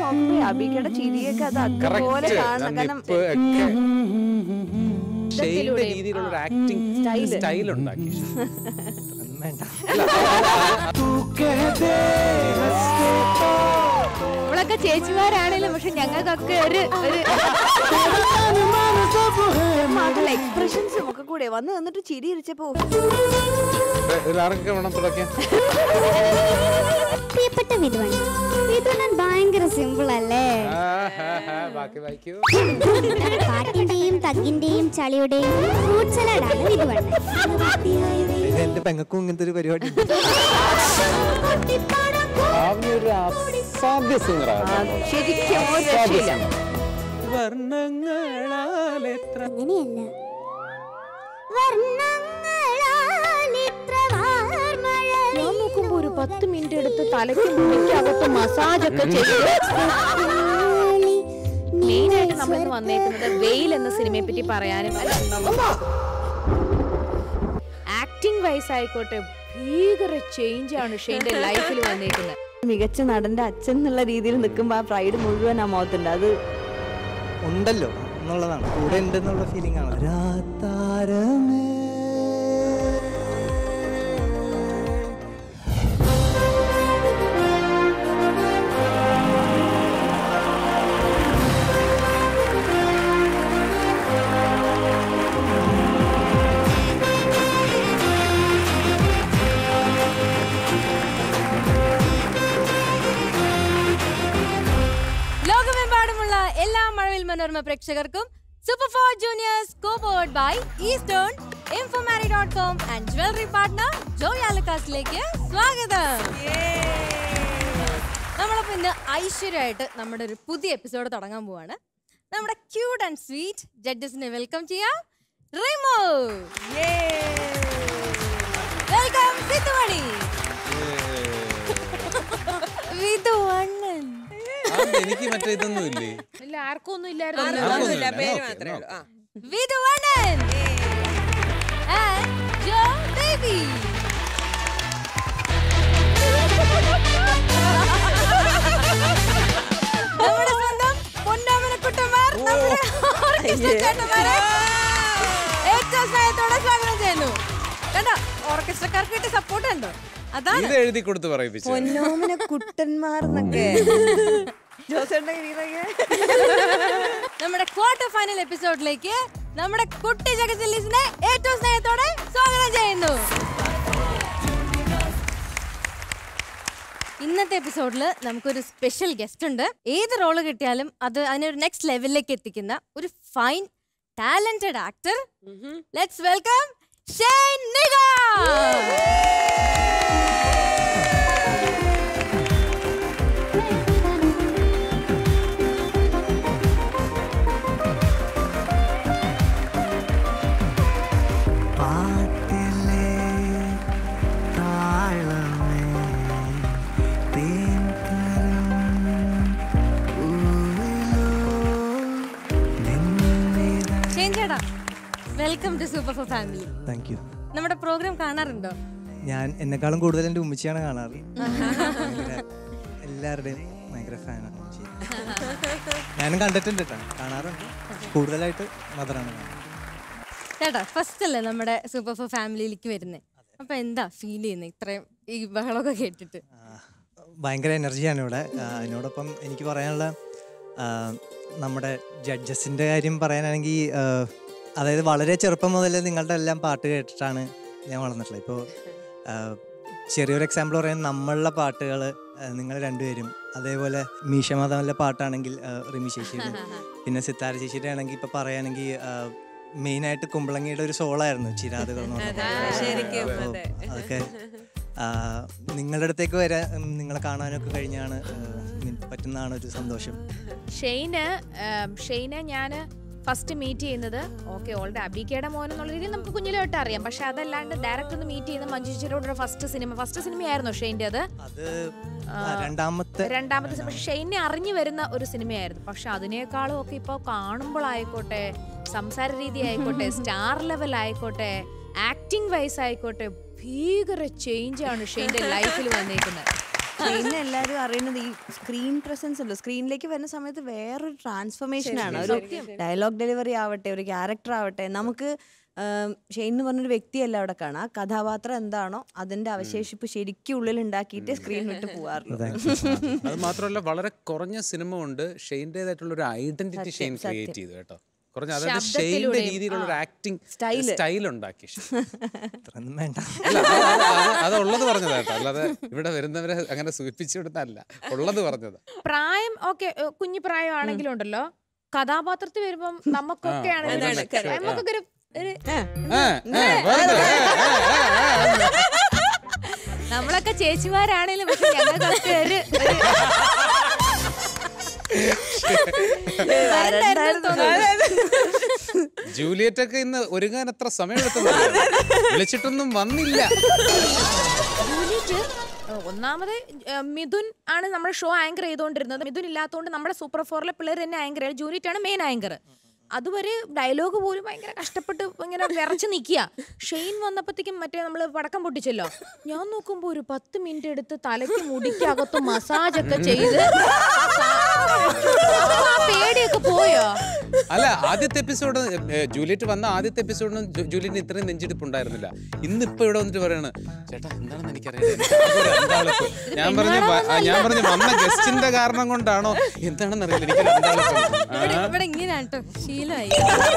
നോക്കുമ്പോ അബിക്കയുടെ ചിരിയൊക്കെ അത് അതുപോലെ കാണണം. കാരണം രീതിയിലുള്ള ആക്ടിങ് സ്റ്റൈൽ ഉണ്ടാക്കി. നമ്മളൊക്കെ ചേച്ചിമാരാണേലും പക്ഷെ ഞങ്ങൾക്കൊക്കെ ഒരു എക്സ്പ്രഷൻസും ഒക്കെ കൂടെ വന്ന് വന്നിട്ട് ചിരി ഇരിച്ചപ്പോ പ്രിയപ്പെട്ട വിധുവണ്ണൻ, വിധുവണ്ണൻ ഭയങ്കര സിമ്പിൾ അല്ലേ? പാട്ടിന്റെയും തഗ്ഗിന്റെയും ചളിയുടെയും ഫ്രൂട്ട് സലാഡാണ് വിധുവണ്ണൻ. എന്റെ പെങ്ങൾക്കും ഇങ്ങനത്തെ ഒരു പരിപാടി. അങ്ങനെയല്ല, ഞാൻ നോക്കുമ്പോ ഒരു 10 മിനിറ്റ് എടുത്ത് തലയ്ക്ക് മുടിക്കകത്ത് മസാജ് ഒക്കെ ചെയ്ത്. മെയിനായിട്ട് നമ്മളിന്ന് വന്നേക്കുന്നത് വെയിൽ എന്ന സിനിമയെ പറ്റി പറയാനും ആക്ടിംഗ് വൈസ് ആയിക്കോട്ടെ ഭീകര ചേഞ്ച് ആണ് ഷെയ്ന്റെ ലൈഫിൽ വന്നേക്കുന്നത്. മികച്ച നടന്റെ അച്ഛൻ എന്നുള്ള രീതിയിൽ നിൽക്കുമ്പോ ആ പ്രൈഡ് മുഴുവൻ ആ മുഖത്തുണ്ട്. അത് ഉണ്ടല്ലോ എന്നുള്ളതാണ്, കൂടെ ഉണ്ടെന്നുള്ള ഫീലിംഗ് ആണ്. ലോകമെമ്പാടുമുള്ള എല്ലാ മഴവിൽ മനോരമ പ്രേക്ഷകർക്കും Super 4 Juniors co-powered by Eastern, Infomary.com and jewelry partner Joy Alucasലേക്ക് സ്വാഗതം. നമ്മളപ്പോൾ ഇന്ന് ഐശ്വര്യമായിട്ട് നമ്മുടെ ഒരു പുതിയ എപ്പിസോഡ് തുടങ്ങാൻ പോവാണ്. നമ്മുടെ ക്യൂട്ട് ആൻഡ് സ്വീറ്റ് ജഡ്ജസിനെ വെൽക്കം ചെയ്യാം. റിമോ, വെൽക്കം. സിത്തുമണി, വിധുവണ്ണൻ. എനിക്ക് മറ്റേ ഇതൊന്നും ഇല്ലേ? ഇല്ല, ആർക്കും ഒന്നും ഇല്ലായിരുന്നു. വിധുവണ്ണൻ ജോ ബേബി. നമ്മുടെ സ്വന്തം പൊന്നാമനക്കുട്ടന്മാർ ഏറ്റവും സ്നേഹത്തോടെ സ്വാഗതം ചെയ്യുന്നു. കണ്ടോ, ഓർക്കസ്ട്രക്കാർക്ക് കിട്ടിയ സപ്പോർട്ട് ഉണ്ടോ? അതാണ് എഴുതി കൊടുത്ത് പറയിപ്പിച്ചു. പൊന്നോമന കുട്ടന്മാർ എന്നൊക്കെ നമ്മുടെ ക്വാർട്ടർ ഫൈനൽ എപ്പിസോഡിലേക്ക് നമ്മുടെ കുട്ടി ജഗസിലിസിനെ ഏറ്റവും സ്നേഹത്തോടെ സ്വാഗതം ചെയ്യുന്നു. ഇന്നത്തെ എപ്പിസോഡിൽ നമുക്കൊരു സ്പെഷ്യൽ ഗസ്റ്റ് ഉണ്ട്. ഏത് റോള് കിട്ടിയാലും അത് അതിനൊരു നെക്സ്റ്റ് ലെവലിലേക്ക് എത്തിക്കുന്ന ഒരു fine talented actor. Let's welcome Shane Nigam. Welcome to super four family. Thank you. നമ്മുടെ പ്രോഗ്രാം കാണാറുണ്ടോ? ഞാൻ എന്നെക്കാളും കൂടുതൽ എൻ്റെ ഉമ്മച്ചിയാണ് കാണാറ്. എല്ലാവരുടെയും ഭയങ്കര ഫാനാണ് ഉമ്മച്ചി. ഞാനും കണ്ടിട്ടുണ്ട് കേട്ടോ, കാണാറുണ്ട്. കൂടുതലായിട്ട് മദറാണ് കാണുന്നത്. ചേട്ടാ, ഫസ്റ്റ് അല്ലേ നമ്മുടെ സൂപ്പർ ഫോർ ഫാമിലിയിലേക്ക് വരുന്നത്. അപ്പൊ എന്താ ഫീൽ ചെയ്യുന്നത് ഇത്രയും ഈ ബഹളമൊക്കെ കേട്ടിട്ട്? ഭയങ്കര എനർജിയാണ് ഇവിടെ. അതിനോടൊപ്പം എനിക്ക് പറയാനുള്ള നമ്മുടെ ജഡ്ജസിൻ്റെ കാര്യം പറയാനാണെങ്കിൽ, അതായത് വളരെ ചെറുപ്പം മുതൽ നിങ്ങളുടെ എല്ലാം പാട്ട് കേട്ടിട്ടാണ് ഞാൻ വളർന്നിട്ടുള്ളത്. ഇപ്പോൾ ചെറിയൊരു എക്സാമ്പിൾ പറയാൻ, നമ്മളുടെ പാട്ടുകൾ നിങ്ങൾ രണ്ടുപേരും, അതേപോലെ മീശ മാധവൻ്റെ പാട്ടാണെങ്കിൽ റിമി ചേച്ചിയുടെ, പിന്നെ സിത്താര ചേച്ചിയുടെ ആണെങ്കിൽ ഇപ്പോൾ പറയുകയാണെങ്കിൽ മെയിനായിട്ട് കുമ്പളങ്ങിയുടെ ഒരു സോളായിരുന്നു ചിരാതുകൾ എന്ന് പറഞ്ഞത്. അതൊക്കെ നിങ്ങളുടെ അടുത്തേക്ക് വരാൻ, നിങ്ങളെ കാണാനൊക്കെ കഴിഞ്ഞാണ് പറ്റുന്നതാണ് ഒരു സന്തോഷം. ഷെയ്നെ ഞാൻ ഫസ്റ്റ് മീറ്റ് ചെയ്യുന്നത് ഓൾറെഡി അബിക്കയുടെ മോൻ എന്നുള്ള രീതിയിൽ നമുക്ക് കുഞ്ഞിലോട്ട് അറിയാം. പക്ഷെ അതല്ലാണ്ട് ഡയറക്റ്റ് ഒന്ന് മീറ്റ് ചെയ്യുന്ന മഞ്ജു ചേച്ചിയുടെ ഫസ്റ്റ് സിനിമയായിരുന്നു ഷെയ്ൻ്റെ. അത് രണ്ടാമത്തെ സിനിമ. പക്ഷെ ഷെയ്നെ അറിഞ്ഞു വരുന്ന ഒരു സിനിമയായിരുന്നു. പക്ഷെ അതിനേക്കാളും ഒക്കെ ഇപ്പോൾ കാണുമ്പോഴായിക്കോട്ടെ, സംസാര രീതി ആയിക്കോട്ടെ, സ്റ്റാർ ലെവൽ ആയിക്കോട്ടെ, ആക്ടിങ് വൈസ് ആയിക്കോട്ടെ, ഭീകര ചേഞ്ച് ആണ് ഷെയ്ൻ്റെ ലൈഫിൽ വന്നേക്കുന്നത്. ഷെയ്നെ എല്ലാരും അറിയുന്നത് ഈ സ്ക്രീൻ പ്രസൻസ് ഉണ്ട്. സ്ക്രീനിലേക്ക് വരുന്ന സമയത്ത് വേറൊരു ട്രാൻസ്ഫോർമേഷൻ ആണ്. ഒരു ഡയലോഗ് ഡെലിവറി ആവട്ടെ, ഒരു ക്യാരക്ടർ ആവട്ടെ, നമുക്ക് ഷെയ്ൻ എന്ന് പറഞ്ഞൊരു വ്യക്തിയല്ല അവിടെ കാണാം. ആ കഥാപാത്രം എന്താണോ അതിന്റെ അവശേഷിപ്പ് ശരിക്കും ഉള്ളിൽ ഉണ്ടാക്കിയിട്ട് സ്ക്രീൻ വിട്ട് പോവാറുള്ളൂ. അത് മാത്രമല്ല വളരെ കുറഞ്ഞ സിനിമ കൊണ്ട് ഷെയ്ൻ്റെതായിട്ടുള്ള ഒരു ഐഡന്റിറ്റി ഷെയ്ൻ ക്രിയേറ്റ് ചെയ്തു കേട്ടോ. കുറഞ്ഞ അതായത് ഷെയ്ൻ്റെ രീതിയിലുള്ള ഒരു ആക്ടിങ് സ്റ്റൈൽ ഉണ്ടാക്കി. അത്രയൊന്നും വേണ്ട. അല്ല അതുള്ളത് പറഞ്ഞതാ കേട്ടോ, അല്ലാതെ ഇവിടെ വരുന്നവരെ അങ്ങനെ സൂചിപ്പിച്ചു വിടുന്നതല്ല, ഉള്ളത് പറഞ്ഞത്. പ്രായം ഓക്കെ കുഞ്ഞു പ്രായം ആണെങ്കിലും ഉണ്ടല്ലോ, കഥാപാത്രത്തിൽ വരുമ്പം നമുക്കൊക്കെ ആണെങ്കിലും നമുക്കൊക്കെ ഒരു നമ്മളൊക്കെ ചേച്ചിമാരാണേലും പക്ഷെ ഞങ്ങൾക്കൊക്കെ ഒരു ജൂലിയറ്റ് ഒക്കെ ഇന്ന് ഒരുങ്ങാൻ എത്ര സമയം എടുത്തു, വിളിച്ചിട്ടൊന്നും വന്നില്ല. ഒന്നാമത് മിഥുൻ ആണ് നമ്മുടെ ഷോ ആങ്കർ ചെയ്തുകൊണ്ടിരുന്നത്. മിഥുൻ ഇല്ലാത്തതുകൊണ്ട് നമ്മുടെ സൂപ്പർ 4-ലെ പിള്ളേർ തന്നെ ആങ്കർ, ജൂലിയറ്റ് ആണ് മെയിൻ ആങ്കർ. അതുവരെ ഡയലോഗ് പോലും ഭയങ്കര കഷ്ടപ്പെട്ട് ഇങ്ങനെ വിറച്ച് നിൽക്കുക. ഷെയ്ൻ വന്നപ്പോഴത്തേക്കും മറ്റേ നമ്മൾ പടക്കം പൊട്ടിച്ചല്ലോ, ഞാൻ നോക്കുമ്പോ ഒരു 10 മിനിറ്റ് എടുത്ത് തലയ്ക്ക് മുടിക്കകത്ത് മസാജ് ഒക്കെ ചെയ്ത് പേടിയൊക്കെ പോയോ? അല്ല, ആദ്യത്തെ എപ്പിസോഡ് ജൂലിയറ്റ് വന്ന ആദ്യത്തെ എപ്പിസോഡിന് ജൂലിയറ്റിന് ഇത്രയും നെഞ്ചിടിപ്പുണ്ടായിരുന്നില്ല. ഇന്നിപ്പോ ഇവിടെ വന്നിട്ട് പറയാണ്, ചേട്ടാ എന്താണെന്ന് എനിക്കറിയാം. ഞാൻ പറഞ്ഞു വന്ന ഗസ്റ്റിന്റെ കാരണം കൊണ്ടാണോ എന്താണെന്ന് അറിയില്ല, എനിക്ക് ഇങ്ങനെയാട്ടോ ശീലമായി.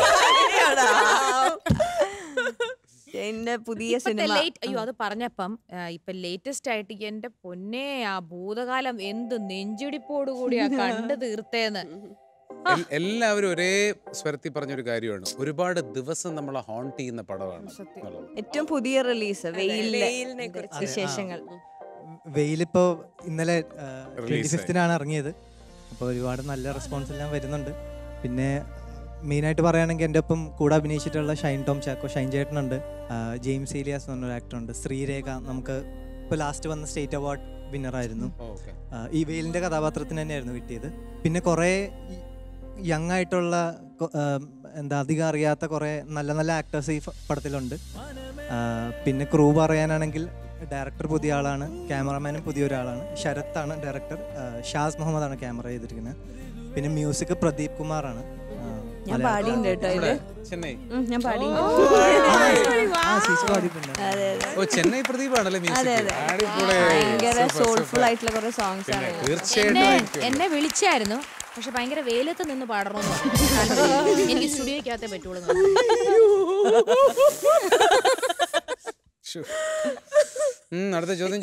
പുതിയ സിനിമ. അയ്യോ അത് പറഞ്ഞപ്പം ഇപ്പൊ ലേറ്റസ്റ്റ് ആയിട്ട് എന്റെ പൊന്നെ ആ ഭൂതകാലം എന്ത് നെഞ്ചിടിപ്പോട് കൂടിയാ കണ്ടു തീർത്തേന്ന്. എല്ലാവരും ഒരേ സ്വരത്തിൽ പറഞ്ഞൊരു കാര്യമാണ്, ഒരുപാട് ദിവസം നമ്മളെ ഹോണ്ട് ചെയ്യുന്ന പടമാണ്. ഏറ്റവും പുതിയ റിലീസ് വെയിലിനെ വിശേഷങ്ങൾ. വെയിലിപ്പോ ഇന്നലെ 25-നാണ് ഇറങ്ങിയത്. അപ്പോൾ ഒരുപാട് നല്ല റെസ്പോൺസ് എല്ലാം വരുന്നുണ്ട്. പിന്നെ മെയിനായിട്ട് പറയുകയാണെങ്കിൽ എൻ്റെ ഒപ്പം കൂടെ അഭിനയിച്ചിട്ടുള്ള ഷൈൻ ടോം ചാക്കോ, ഷൈൻ ചേട്ടനുണ്ട്, ജെയിംസ് ഏലിയാസ് എന്ന് പറഞ്ഞൊരു ആക്ടറുണ്ട്, ശ്രീരേഖ നമുക്ക് ഇപ്പോൾ ലാസ്റ്റ് വന്ന സ്റ്റേറ്റ് അവാർഡ് വിന്നറായിരുന്നു. ഈ വെയിലിൻ്റെ കഥാപാത്രത്തിന് തന്നെയായിരുന്നു കിട്ടിയത്. പിന്നെ കുറേ യങ് ആയിട്ടുള്ള അധികം അറിയാത്ത കുറേ നല്ല നല്ല ആക്ടേഴ്സ് ഈ പടത്തിലുണ്ട്. പിന്നെ ക്രൂ പറയാനാണെങ്കിൽ ഡയറക്ടർ പുതിയ ആളാണ്, ക്യാമറമാനും പുതിയൊരാളാണ്, ശരത്താണ് ഡയറക്ടർ, ഷാസ് മുഹമ്മദാണ് ക്യാമറ ചെയ്തിരിക്കുന്നത്. പിന്നെ മ്യൂസിക് പ്രദീപ് കുമാറാണ്. ഞാൻ പാടിയുണ്ട് കേട്ടോ ഇതില്. ഞാൻ പാടിയുണ്ട്. ചെന്നൈ പ്രദീപാണല്ലേ ഭയങ്കര സോൾഫുൾ ആയിട്ടുള്ള കുറെ സോങ്സ് ആണ്. എന്നെ വിളിച്ചായിരുന്നു, പക്ഷെ ഭയങ്കര വെയിലത്ത് നിന്ന് പാടണമെന്ന് എനിക്ക് സ്റ്റുഡിയോക്കകത്തേ പറ്റുള്ളൂ. അടുത്ത ചോദ്യം.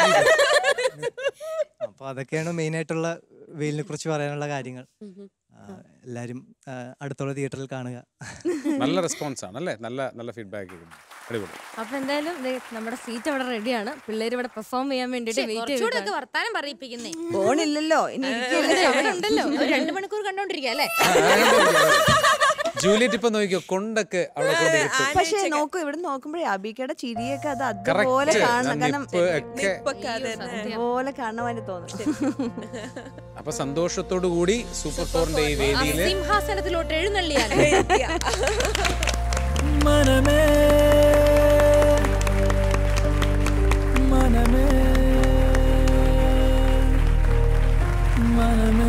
അപ്പൊ അതൊക്കെയാണ് മെയിൻ ആയിട്ടുള്ള വെയിലിനെ കുറിച്ച് പറയാനുള്ള കാര്യങ്ങൾ. എല്ലാരും അടുത്തുള്ള തിയേറ്ററിൽ കാണുക. നല്ല റെസ്പോൺസ് ആണ് അല്ലേ, നല്ല നല്ല ഫീഡ്ബാക്ക്. അപ്പൊ എന്തായാലും നമ്മുടെ സീറ്റ് അവിടെ റെഡിയാണ്. പിള്ളേര് ഇവിടെ പെർഫോം ചെയ്യാൻ വേണ്ടിട്ട് വർത്താനം പറയിപ്പിക്കുന്നേ ഫോണില്ലല്ലോ, ഇനി ഉണ്ടല്ലോ. 2 മണിക്കൂർ കണ്ടോണ്ടിരിക്കുക അല്ലേ. ജൂലിയറ്റ് ഇപ്പൊ നോക്കിയോ, കൊണ്ടൊക്കെ പക്ഷെ നോക്കൂ, ഇവിടെ നോക്കുമ്പോഴേ അബിക്കയുടെ ചിരിയൊക്കെ അത് അതുപോലെ കാണണം. കാരണം അതുപോലെ കാണാൻ തോന്നും. അപ്പൊ സന്തോഷത്തോടു കൂടി സൂപ്പർ 4-ന്റെ ഈ വേദിയിൽ സിംഹാസനത്തിലോട്ട് എഴുന്നള്ളിയാൽ മനമേ മനമേ മനമേ.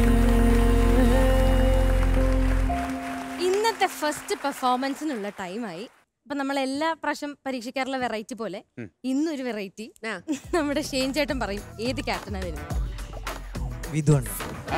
ഇന്നത്തെ ഫസ്റ്റ് പെർഫോമൻസിനുള്ള ടൈമായി. അപ്പൊ നമ്മൾ എല്ലാ പ്രാവശ്യം പരീക്ഷിക്കാറുള്ള വെറൈറ്റി പോലെ ഇന്നൊരു വെറൈറ്റി നമ്മുടെ ഷെയ്ൻ ചേട്ടൻ പറയും ഏത് ക്യാപ്റ്റനാ വരുന്നത്. വിധുണ്ട്.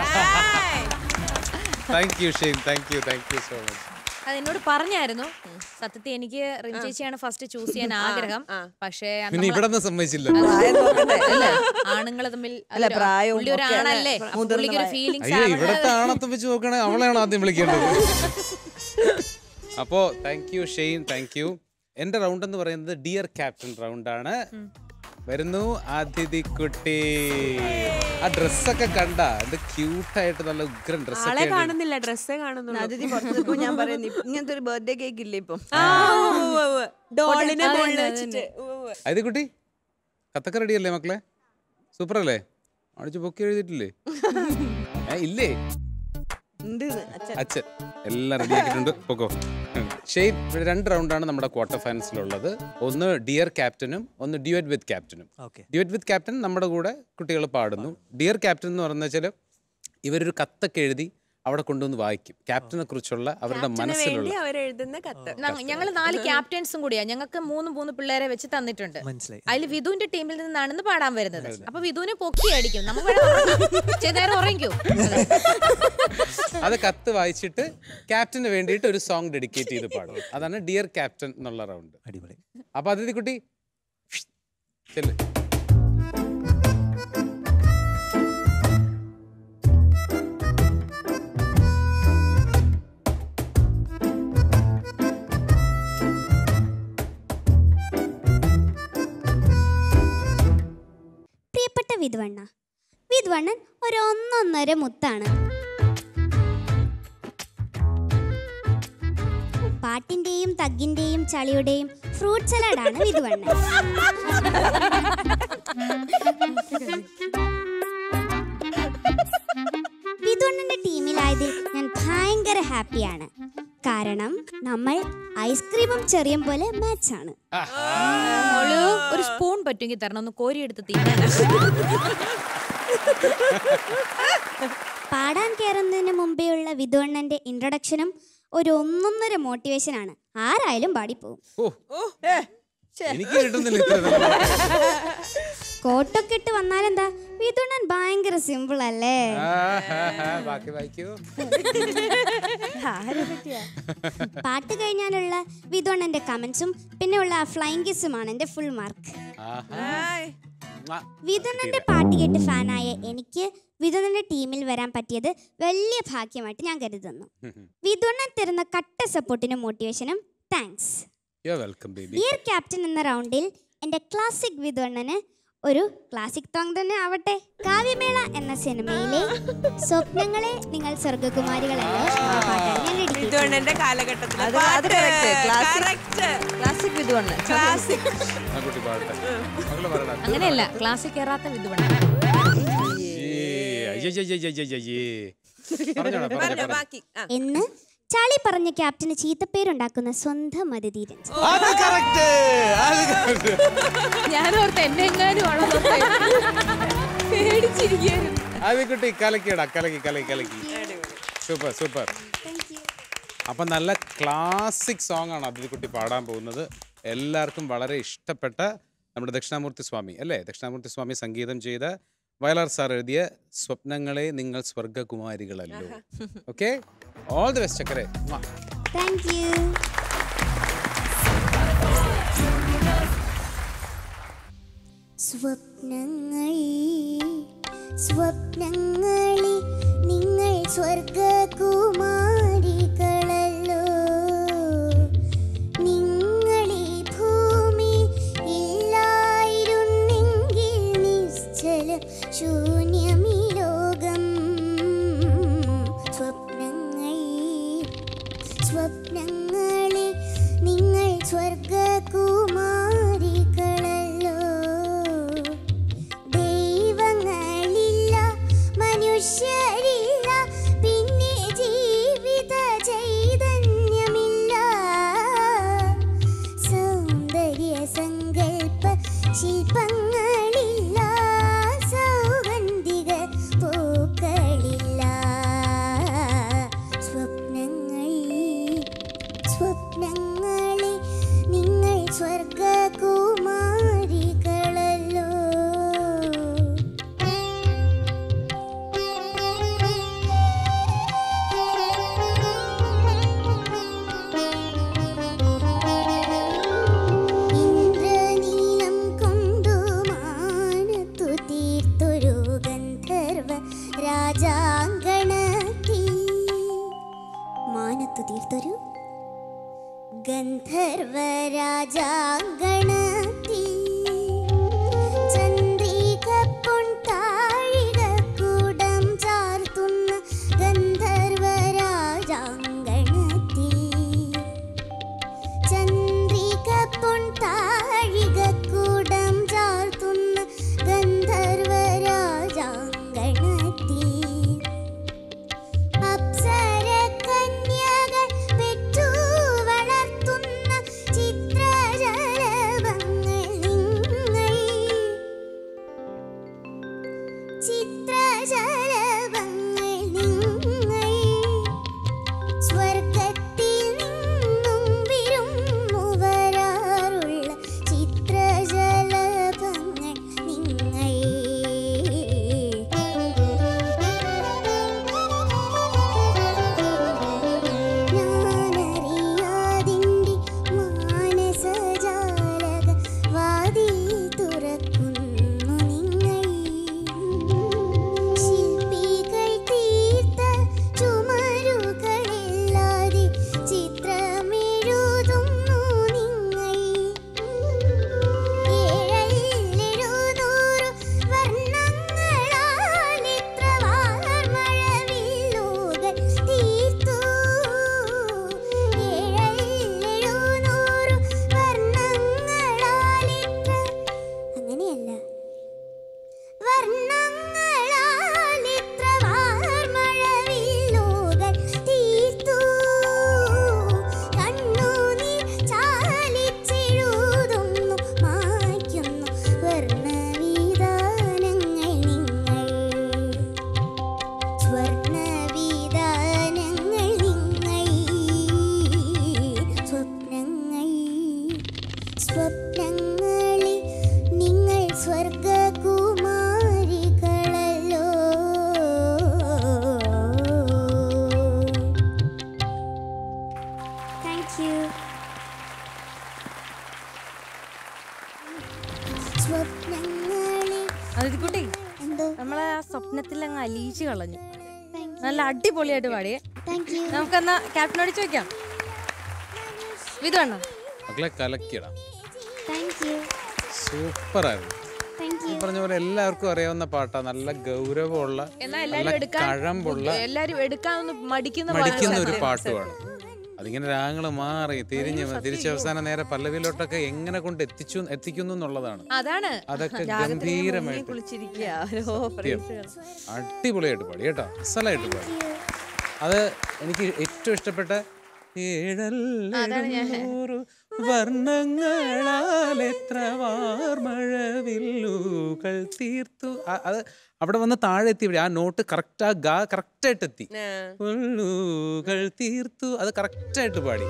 Thank you Shane, thank you so much. അത് എന്നോട് പറഞ്ഞായിരുന്നു. സത്യത്തിൽ എനിക്ക് റിൻ ചേച്ചിയാണ് ഫസ്റ്റ് ചൂസ് ചെയ്യാൻ ആഗ്രഹം. പക്ഷേ ഇവിടെ ഒന്നും സമ്മതിച്ചില്ല. ആണുങ്ങൾ തമ്മിൽ ഒരാണല്ലേ, ഫീലിംഗ്സ്. ഇവിടത്തെ ആണത്തെ വെച്ച് നോക്കുകയാണെങ്കിൽ അവളെയാണ് ആദ്യം വിളിക്കേണ്ടത്. അപ്പോ thank you Shane, thank you. എന്റെ റൗണ്ട് എന്ന് പറയുന്നത് ഡിയർ ക്യാപ്റ്റൻ റൗണ്ടാണ്. വരുന്നു അതിഥി കുട്ടി. ആ ഡ്രസ്സൊക്കെ കണ്ട, അത് ക്യൂട്ടായിട്ട് നല്ല ഉഗ്രൻ ഡ്രസ്സൊക്കെ കാണുന്നില്ല, ഡ്രസ്സേ കാണുന്നുള്ളൂ. അതിഥി പുറത്ത് ഞാൻ പറയുന്നു, ഇങ്ങനത്തെ ഒരു ബർത്ത്ഡേ കേക്ക് ഇല്ലേ ഇപ്പം. അതിഥി കുട്ടി കത്തൊക്കെ റെഡി അല്ലേ മക്കളെ? സൂപ്പർ അല്ലേ? അടിച്ച് പൊക്കി എഴുതിയിട്ടില്ലേ? ഇല്ലേ? അച്ഛൻ എല്ലാം റെഡി ആക്കിയിട്ടുണ്ട്. പോകോ. ഷെയ്ൻ, 2 റൗണ്ടാണ് നമ്മുടെ ക്വാർട്ടർ ഫൈനൽസിലുള്ളത്. ഒന്ന് ഡിയർ ക്യാപ്റ്റനും ഒന്ന് ഡ്യുവറ്റ് വിത്ത് ക്യാപ്റ്റനും. ഡ്യുവറ്റ് വിത്ത് ക്യാപ്റ്റൻ നമ്മുടെ കൂടെ കുട്ടികൾ പാടുന്നു. ഡിയർ ക്യാപ്റ്റൻ എന്ന് പറഞ്ഞു വെച്ചാൽ ഇവരൊരു കത്തൊക്കെ എഴുതി അവിടെ കൊണ്ടുവന്ന് വായിക്കും. ക്യാപ്റ്റനെ കുറിച്ചുള്ള അവരുടെ മനസ്സിലുള്ള ഞങ്ങൾ 4 ക്യാപ്റ്റൻസും കൂടിയാ. ഞങ്ങൾക്ക് 3 പിള്ളേരെ വെച്ച് തന്നിട്ടുണ്ട്. അതിൽ വിധുവിന്റെ ടീമിൽ നിന്നാണ് പാടാൻ വരുന്നത്. അപ്പൊ വിധുവിനെ പൊക്കിയടിക്കും. നമുക്ക് നേരം ഉറങ്ങിക്കോ. അത് കത്ത് വായിച്ചിട്ട് ക്യാപ്റ്റന് വേണ്ടിയിട്ട് ഒരു സോങ് ഡെഡിക്കേറ്റ് ചെയ്ത് പാടും. അതാണ് ഡിയർ ക്യാപ്റ്റൻ എന്നുള്ള റൗണ്ട്. അടിപൊളി. അപ്പൊ അതിഥി കുട്ടി ചെല്ല്. പ്രിയപ്പെട്ട വിധുവണ്ണൻ ഒരു 1.5 മുത്താണ്. പാട്ടിന്റെയും തഗ്ഗിന്റെയും ചളിയുടെയും ഫ്രൂട്ട് സലാഡാണ് വിധുവണ്ണൻ. വിധുവണ്ണന്റെ ടീമിലായതിൽ ഞാൻ ഭയങ്കര ഹാപ്പിയാണ്. കാരണം നമ്മൾ ഐസ്ക്രീമും ചെറിയും പോലെ മാച്ചാണ്. ഒരു സ്പൂൺ പറ്റുമെങ്കിൽ തരണം, ഒന്ന് കോരിയെടുത്ത് തീരാൻ. പാടാൻ കയറുന്നതിന് മുമ്പേയുള്ള വിധുവണ്ണന്റെ ഇൻട്രൊഡക്ഷനും ഒരു 1.5 മോട്ടിവേഷനാണ്. ആരായാലും പാടിപ്പോവും. എനിക്ക് കിട്ടുന്നില്ല. കോട്ടൊക്കെ ഇട്ട് വന്നാലെന്താ, വിധുവണ്ണൻ ഭയങ്കര സിമ്പിൾ അല്ലേ? പാട്ട് കഴിഞ്ഞാലുള്ള വിധുവണ്ണന്റെ കമന്റ്സും പിന്നെ ഉള്ള ആ ഫ്ലൈങ് കിസ്സുമാണ് എന്റെ ഫുൾ മാർക്ക്. വിധുവണ്ണന്റെ പാട്ട് കേട്ട് ഫാനായ എനിക്ക് വിധുവണ്ണന്റെ ടീമിൽ വരാൻ പറ്റിയത് വലിയ ഭാഗ്യമായിട്ട് ഞാൻ കരുതുന്നു. വിധുവണ്ണൻ തരുന്ന കട്ട സപ്പോർട്ടിനും മോട്ടിവേഷനും താങ്ക്സ്. ഡിയർ ക്യാപ്റ്റൻ എന്ന റൗണ്ടിൽ എന്റെ ക്ലാസിക് വിധുവണ്ണന് ഒരു ക്ലാസിക് സോങ് തന്നെ ആവട്ടെ. കാവ്യമേള എന്ന സിനിമയിലെ സ്വപ്നങ്ങളെ നിങ്ങൾ സ്വർഗകുമാരികളല്ലേ ആ പാട്ടാണ് ഞാൻ വിധുവണ്ണന്റെ കാലഘട്ടത്തിൽ അങ്ങനെയല്ല, ക്ലാസ്സിൽ കയറാത്ത വിധുവണ്ണൻ. എന്ന് ചളി പറഞ്ഞ ക്യാപ്റ്റന് ചീത്തപ്പേരുണ്ടാക്കുന്ന സ്വന്തം അതിഥി രഞ്ജൻ. ഞാനോർത്ത് എന്നെ എങ്ങാനും ആണോ പേടിച്ചിരിക്കുന്നു. അതിക്കുട്ടി കലക്കിയടാ, കലക്കി. Super super. അപ്പം നല്ല ക്ലാസിക് സോങ് ആണ് അതിഥിക്കുട്ടി പാടാൻ പോകുന്നത്. എല്ലാവർക്കും വളരെ ഇഷ്ടപ്പെട്ട നമ്മുടെ ദക്ഷിണാമൂർത്തി സ്വാമി അല്ലേ, ദക്ഷിണാമൂർത്തി സ്വാമി സംഗീതം ചെയ്ത വയലാർ സാർ എഴുതിയ സ്വപ്നങ്ങളെ നിങ്ങൾ സ്വർഗകുമാരികളല്ലോ. ഓക്കെ, ഓൾ ദി ബെസ്റ്റ് ചക്കരെ. Thank you. സ്വപ്നങ്ങളെ നിങ്ങൾ സ്വർഗകുമാരികളല്ലോ. നിങ്ങളെ ഭൂമി ഇല്ലായിരുന്നെങ്കിൽ നിശ്ചലം ശൂന്യമീ ലോകം. സ്വപ്നങ്ങളെ നിങ്ങൾ സ്വർഗകുമാരികളല്ലോ. ദൈവങ്ങളില്ല, മനുഷ്യരില്ല, പിന്നെ ജീവിത ചൈതന്യമില്ല. സൗന്ദര്യ സങ്കൽപ്പ ശില്പങ്ങളില്ല, സൗഗന്ധിക പൂക്കളില്ല. സ്വപ്നങ്ങളെ നിങ്ങൾ സ്വർഗകുമാരികളല്ലോ. ഇന്ദ്രനീലം കൊണ്ടു ഇനിയല്ല. വർണ്ണങ്ങളാൽ ഇത്ര വാർമഴവില്ലുകൾ തീർത്തു, കണ്ണുനീർ ചാലിച്ചെഴുതുന്നു മായ്ക്കുന്നു വർണ്ണവിധാനങ്ങൾ നിങ്ങൾ, സ്വർണ്ണവിധാനങ്ങൾ നിങ്ങൾ, സ്വപ്നങ്ങളിൽ നിങ്ങൾ സ്വർഗകുമാരികളല്ലോ. Thank you. സ്വപ്നങ്ങളിൽ അതിഥിക്കുട്ടി എന്തോ. നമ്മളെ ആ സ്വപ്നത്തിൽ അങ്ങ് അലിയിച്ച് കളഞ്ഞു. Thank you. നല്ല അടിപൊളിയായിട്ട് പാടിയേ. Thank you. നമുക്കെന്നാ ക്യാപ്റ്റനോട് ചോദിക്കാം. വിധുവണ്ണ മക്കളെ കലക്കിയടാ, താങ്ക് യു. സൂപ്പറായിരുന്നു. Thank you. പറഞ്ഞ പോലെ എല്ലാവർക്കും അറിയാവുന്ന പാട്ടാ, നല്ല ഗൗരവമുള്ള എന്നാ നല്ല എല്ലാരും എടുക്കാൻ കഴമ്പുള്ള എല്ലാരും എടുക്കാനൊന്ന് മടിക്കുന്ന മടിക്കുന്ന ഒരു പാട്ടുമാണ്. അതിങ്ങനെ രാഗങ്ങൾ മാറി തിരിച്ച് അവസാനം നേരെ പല്ലവിയിലോട്ടൊക്കെ എങ്ങനെ കൊണ്ട് എത്തിക്കുന്നു എന്നുള്ളതാണ്. അതാണ് അതൊക്കെ രാഗത്തിന് ഗംഭീരമായിട്ട് കുളിച്ചിരിക്കുക ഓരോ ഫ്രേസുകൾ. അടിപൊളിയായിട്ട് പാടി കേട്ടോ, അസലായിട്ട് പാടി. അത് എനിക്ക് ഏറ്റവും ഇഷ്ടപ്പെട്ട ഏഴല്ലൂറ് വർണ്ണങ്ങളാൽ എത്ര വാർമഴവില്ലുകൾ തീർത്തു. അത് അവിടെ വന്ന് താഴെ എത്തി, ആ നോട്ട് കറക്റ്റ്, ആ ഗാ കറക്റ്റായിട്ട് എത്തി. വില്ലുകൾ തീർത്തു, അത് കറക്റ്റായിട്ട് പാടി.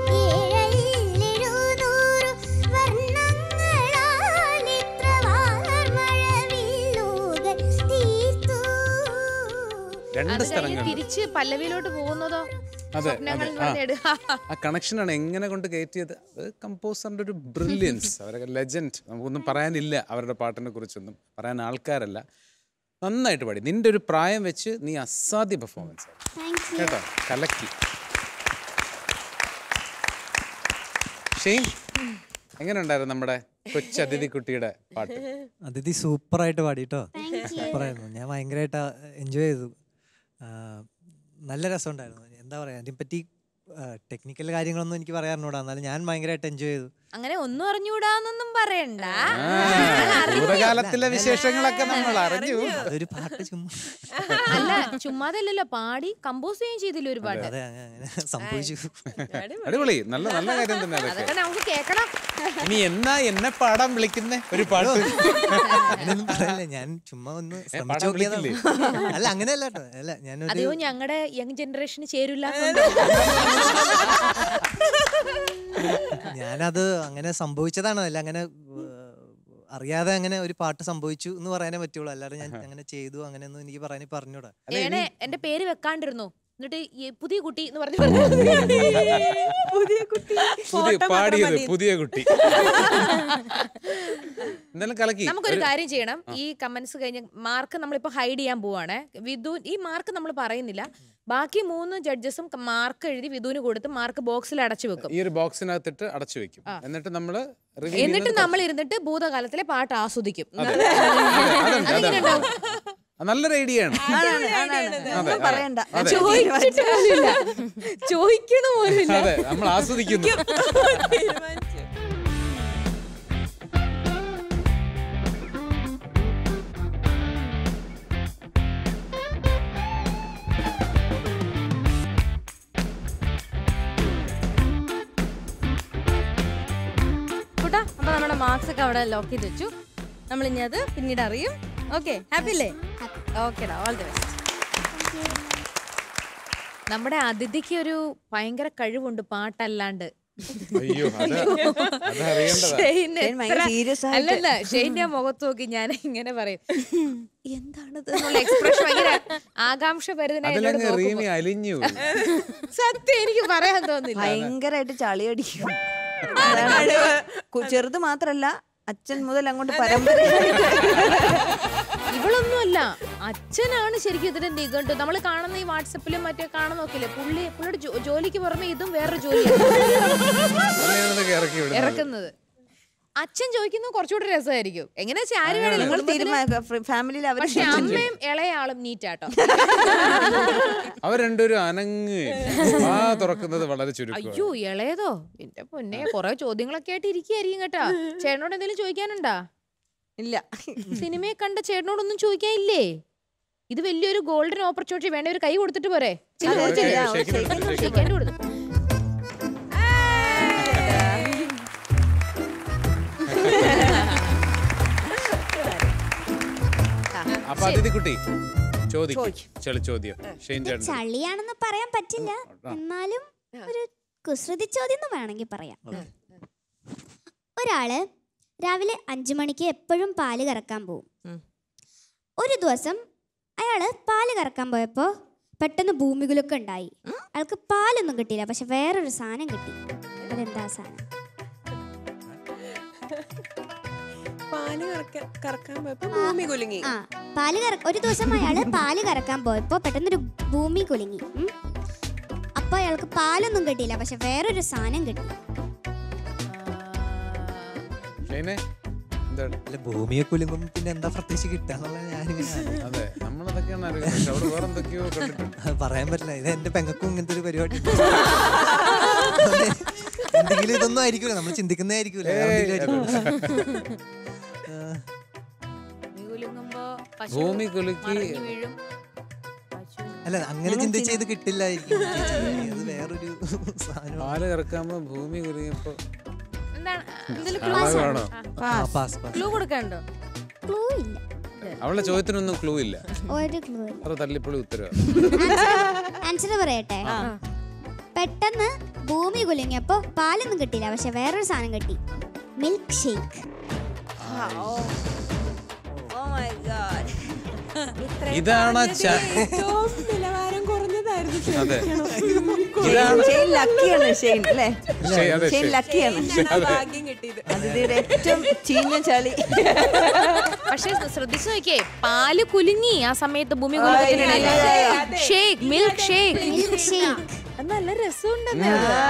രണ്ട് സ്ഥലങ്ങൾ തിരിച്ച് പല്ലവിയിലോട്ട് പോകുന്നതോ അതെ അതെ, ആ കണക്ഷനാണ് എങ്ങനെ കൊണ്ട് കയറ്റിയത്. അത് കമ്പോസറിന്റെ ഒരു ബ്രില്യൻസ്, അവരൊക്കെ ലെജൻഡ്. നമുക്കൊന്നും പറയാനില്ല അവരുടെ പാട്ടിനെ കുറിച്ചൊന്നും, പറയാൻ ആൾക്കാരല്ല. നന്നായിട്ട് പാടി. നിന്റെ ഒരു പ്രായം വെച്ച് നീ അസാധ്യ പെർഫോമൻസ് കേട്ടോ, കലക്കി. ഷെയ്ൻ, എങ്ങനെ ഉണ്ടായിരുന്നു നമ്മുടെ കൊച്ചതിഥി കുട്ടിയുടെ പാട്ട്? അതിഥി സൂപ്പറായിട്ട് പാടിട്ടോ, സൂപ്പറായിരുന്നു. ഞാൻ ഭയങ്കരമായിട്ട് എൻജോയ് ചെയ്തു. നല്ല രസമുണ്ടായിരുന്നു. എന്താ പറയുക, അതിനെപ്പറ്റി ടെക്നിക്കൽ കാര്യങ്ങളൊന്നും എനിക്ക് പറയാറിനൂടാ, എന്നാലും ഞാൻ ഭയങ്കരമായിട്ട് എൻജോയ് ചെയ്തു. അങ്ങനെ ഒന്നും അറിഞ്ഞൂടാന്നൊന്നും പറയണ്ട. ഭൂതകാലത്തിലെ വിശേഷങ്ങളൊക്കെ നമ്മൾ അറിഞ്ഞു. അതൊരു പാട്ട് ചുമ്മാ, അല്ല ചുമ്മാതല്ലല്ലോ, പാടി കമ്പോസ് ചെയ്യുകയും ചെയ്തില്ല ഒരു പാട്ട്. അതെ അങ്ങനെ സംഭവിച്ചു. അടിപൊളി, നല്ല നല്ല കാര്യം തന്നെ അതൊക്കെ. അതൊക്കെ നമുക്ക് കേൾക്കണം. ഇനി എന്നാ എന്നെ പാടാൻ വിളിക്കുന്ന ഒരു പാട്ട്? അങ്ങനെയൊന്നും പറയല്ലേ, ഞാൻ ചുമ്മാ ഒന്ന് ശ്രമിച്ചു നോക്കിയതാണ്. അല്ല അങ്ങനെയല്ല കേട്ടോ, അല്ല ഞാനൊരു അതെയോ ഞങ്ങളുടെ യങ് ജനറേഷന് ചേരില്ല. ഞാനത് അങ്ങനെ സംഭവിച്ചതാണ്, അല്ല അങ്ങനെ അറിയാതെ അങ്ങനെ ഒരു പാട്ട് സംഭവിച്ചു എന്ന് പറയാനേ പറ്റുള്ളൂ, അല്ലാതെ ഞാൻ അങ്ങനെ ചെയ്തു അങ്ങനെയൊന്നും എനിക്ക് പറയാൻ പറഞ്ഞൂടാ. എന്റെ പേര് വെക്കാണ്ടിരുന്നു, എന്നിട്ട് ഈ പുതിയ കുട്ടി എന്ന് പറഞ്ഞു പാടിയത് പുതിയ കുട്ടി. എന്തായാലും കലക്കി. നമുക്കൊരു കാര്യം ചെയ്യണം, ഈ കമന്റ്സ് കഴിഞ്ഞ് മാർക്ക് നമ്മളിപ്പോ ഹൈഡ് ചെയ്യാൻ പോവാണ്. വിധു ഈ മാർക്ക് നമ്മൾ പറയുന്നില്ല, ബാക്കി 3 ജഡ്ജസും മാർക്ക് എഴുതി വിധുവിന് കൊടുത്ത് മാർക്ക് ബോക്സിൽ അടച്ചു വെക്കും. ഈ ഒരു ബോക്സിനകത്തിട്ട് അടച്ചു വെക്കും. എന്നിട്ട് നമ്മൾ ഇരുന്നിട്ട് ഭൂതകാലത്തിലെ പാട്ട് ആസ്വദിക്കും. നല്ലൊരു ഐഡിയ ആണ്. പറയണ്ട, ചോദിക്കണ പോലില്ല. അതെ, നമ്മൾ ആസ്വദിക്കുന്നു. അപ്പൊ നമ്മുടെ മാർക്സ് ഒക്കെ അവിടെ ലോക്ക് ചെയ്ത് വെച്ചു. നമ്മൾ ഇനി അത് പിന്നീട് അറിയും. ഓക്കെ, ഹാപ്പി അല്ലേ? ഓക്കെടാ, ഓൾ ദി ബെസ്റ്റ്. നമ്മുടെ അതിഥിക്ക് ഒരു ഭയങ്കര കഴിവുണ്ട് പാട്ടല്ലാണ്ട്. അയ്യോ, അല്ലല്ല, ഷെയ്ന്റെ മുഖത്ത് നോക്കി ഞാൻ ഇങ്ങനെ പറയും, എന്താണിത് എക്സ്പ്രഷൻ, ഭയങ്കര ആകാംക്ഷ അലിഞ്ഞു. സത്യം എനിക്ക് പറയാൻ തോന്നില്ല. ഭയങ്കരമായിട്ട് ചളിയടിക്കും. ചെറുത് മാത്രല്ല, അച്ഛൻ മുതൽ അങ്ങോട്ട് പരമ്പര. ഇവളൊന്നുമല്ല, അച്ഛനാണ് ശരിക്കും ഇതിന്റെ നിഘണ്ടു. നമ്മൾ കാണുന്ന ഈ വാട്സപ്പിലും മറ്റേ കാണാൻ നോക്കില്ലേ, പുള്ളിയുടെ ജോലിക്ക് പുറമെ ഇതും വേറൊരു ജോലിയാണ് ഇറക്കുന്നത്. അച്ഛൻ ചോദിക്കുന്നത് കുറച്ചുകൂടി രസമായിരിക്കും. എങ്ങനെയാ വെച്ചാൽ ആര് വേണമെങ്കിലും ഫാമിലിയിൽ. പക്ഷെ അമ്മയും ഇളയാളും നീറ്റാട്ടോ. അവർ രണ്ടുപേരും അനങ്ങ് തുറക്കുന്നത് വളരെ ചുരുക്കം. അയ്യോ, ഇളയതോ എന്റെ പൊന്നെ, കൊറേ ചോദ്യങ്ങളൊക്കെ ആയിട്ട് ഇരിക്കുകയായിരിക്കും കേട്ടാ. ചേട്ടനോട് എന്തെങ്കിലും ചോദിക്കാനുണ്ടാ? ഇല്ല. സിനിമയെ കണ്ട ചേട്ടനോടൊന്നും ചോദിക്കാനില്ലേ? ഇത് വലിയൊരു ഗോൾഡൻ ഓപ്പർച്യൂണിറ്റി. വേണ്ട ഒരു കൈ കൊടുത്തിട്ട് പോരെ? അപ്പൊ അതിഥിക്കുട്ടി ചോദ്യം ചളിയാണെന്ന് പറയാൻ പറ്റില്ല, എന്നാലും ഒരു കുസൃതി ചോദ്യം എന്ന് വേണമെങ്കിൽ പറയാം. ഒരാള് രാവിലെ 5 മണിക്ക് എപ്പോഴും പാല് കറക്കാൻ പോവും. ഒരു ദിവസം അയാള് പാല് കറക്കാൻ പോയപ്പോ പെട്ടെന്ന് ഭൂമികുലൊക്കെ ഉണ്ടായി. അയാൾക്ക് പാലൊന്നും കിട്ടിയില്ല, പക്ഷെ വേറൊരു സാധനം കിട്ടി. അതെന്താ സാധനം? ഒരു ദിവസം അയാള് പാല് കറക്കാൻ പോയപ്പോ പെട്ടെന്നൊരു ഭൂമി കുലുങ്ങി. അപ്പൊ അയാൾക്ക് പാലൊന്നും കിട്ടിയില്ല, പക്ഷെ വേറൊരു സാധനം കിട്ടി. ഭൂമിയെ കുലുങ്ങും പിന്നെ എന്താ പ്രത്യേകിച്ച് കിട്ടാന്നുള്ള പറയാൻ പറ്റില്ല. ഇത് എന്റെ പെങ്ങൾക്കും ഇങ്ങനത്തെ ഒരു പരിപാടി. എന്തെങ്കിലും ഇതൊന്നും ആയിരിക്കൂല, നമ്മൾ ചിന്തിക്കുന്നതായിരിക്കൂല. ഭൂമി കുലുക്കി അല്ല, അങ്ങനെ ചിന്തിച്ച ഇത് കിട്ടില്ലായിരിക്കും. അത് വേറൊരു സാധനം. പാല് കറക്കാമ്പോ ഭൂമി കുലുങ്ങിയപ്പോ അവളുടെ ചോദ്യത്തിനൊന്നും ക്ലൂ ഇല്ല. തല്ലിപ്പൊളി ഉത്തരവാ. ആൻസർ പറയട്ടെ. പെട്ടെന്ന് ഭൂമി കുലുങ്ങിയപ്പോ പാലൊന്നും കിട്ടിയില്ല, പക്ഷെ വേറൊരു സാധനം കിട്ടി. Milk shake. ഇതാണ് നിലവാരം കുറഞ്ഞതായിരുന്നു. പക്ഷെ ശ്രദ്ധിച്ചു നോക്കിയേ, പാല് കുലുങ്ങി ആ സമയത്ത് ഭൂമി ഷേക്ക്, മിൽക്ക് ഷേക്ക്. നല്ല രസമുണ്ടെന്ന്.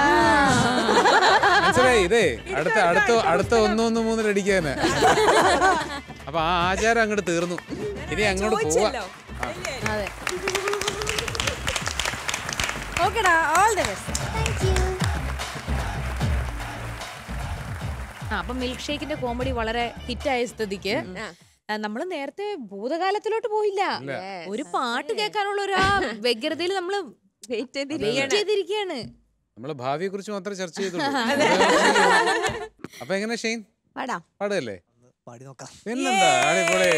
ഇതേ അടുത്ത 1-1-3 അടിക്കാന്. അപ്പൊ ആ ആചാരം അങ്ങോട്ട് തീർന്നു. ഇനി അങ്ങോട്ട് പോവാ. അതെ. ഓക്കെടാ, ഓൾ ദി ബെസ്റ്റ്. അപ്പൊ മിൽക്ക് ഷേക്കിന്റെ കോമഡി വളരെ ഹിറ്റായ സ്ഥിതിക്ക് നമ്മള് നേരത്തെ ഭൂതകാലത്തിലോട്ട് പോയില്ല. ഒരു പാട്ട് കേൾക്കാനുള്ള ഒരു വ്യഗ്രതയിൽ നമ്മള് വെയിറ്റ് ചെയ്തിരിക്കുകയാണ്. നമ്മള് ഭാവിയെ കുറിച്ച് മാത്രം ചർച്ച ചെയ്തുള്ളൂ. അപ്പൊ എങ്ങനെ ഷെയ്ൻ പാടുകല്ലേ? പാടി നോക്കാം. പിന്നെന്താ, അടിപൊളി.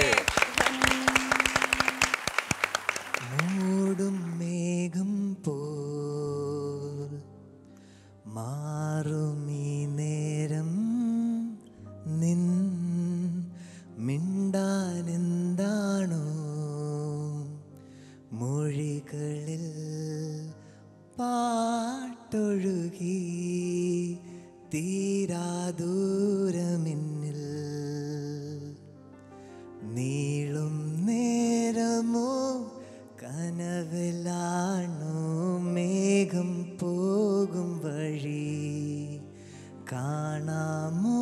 മൂടും മേഘം പോൽ മാറുമീ നേരം നിൻ മിണ്ടാനെന്താണോ മൊഴികളിൽ പാട്ടൊഴുകി തീരാദൂരമിന്നിൽ നീളും നേരമോ കനവിലാണോ മേഘം പോകും വഴി കാണാമോ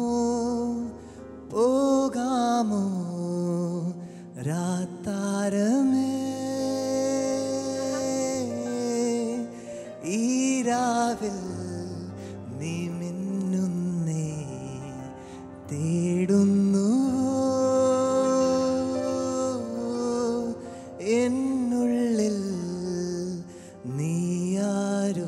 പോകാമോ രാത്താരമേ ഈ രാവിൽ നീ മിന്നുന്നേ തേടുന്നു എന്നുള്ളിൽ നീയാരോ.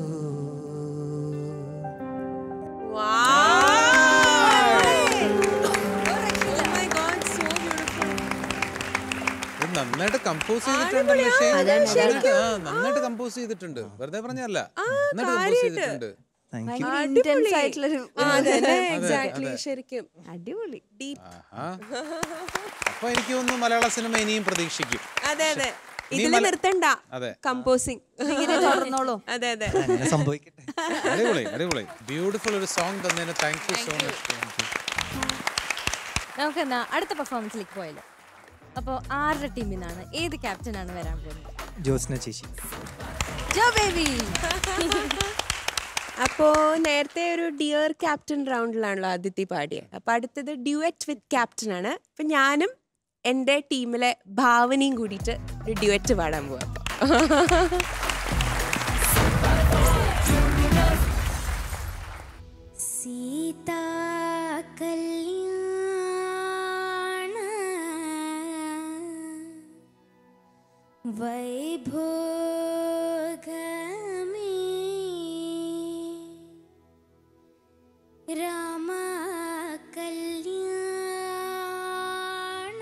നന്നായിട്ട് കമ്പോസ് ചെയ്തിട്ടുണ്ടല്ലോ. നന്നായിട്ട് കമ്പോസ് ചെയ്തിട്ടുണ്ട്. വെറുതെ പറഞ്ഞല്ല, നന്നായിട്ട് കമ്പോസ് ചെയ്തിട്ടുണ്ട്. അടിപൊളി. അപ്പൊ എനിക്ക് തോന്നുന്നു മലയാള സിനിമ ഇനിയും പ്രതീക്ഷിക്കും. അതെ അതെ, ഇതില് നിർത്തണ്ട. കമ്പോസിംഗ് അതെ അതെ സംഭവിക്കട്ടെ. അടിപൊളി അടിപൊളി. ബ്യൂട്ടിഫുൾ ഒരു സോങ് തന്നതിന് താങ്ക് യു സോ മച്ച്. നമുക്ക് എന്നാ അടുത്ത പെർഫോമൻസിലേക്ക് പോയല്ലോ. അപ്പോ ആരുടെ ടീമിൽ നിന്നാണ്, ഏത് ക്യാപ്റ്റൻ ആണ് വരാൻ പോകുന്നത്? ജോസ്ന ചേച്ചി. ജോ ബേബി. അപ്പോ നേരത്തെ ഒരു ഡിയർ ക്യാപ്റ്റൻ റൗണ്ടിലാണല്ലോ ആദിത്യ പാടിയത്. അപ്പൊ അടുത്തത് ഡ്യുവറ്റ് വിത്ത് ക്യാപ്റ്റൻ ആണ്. അപ്പൊ ഞാനും എൻ്റെ ടീമിലെ ഭാവനയും കൂടിയിട്ട് ഒരു ഡ്യുവറ്റ് പാടാൻ പോവാം. സീതാ കല്യാണ രാമ കല്യാണ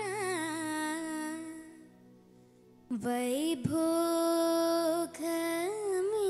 വൈഭോഗമേ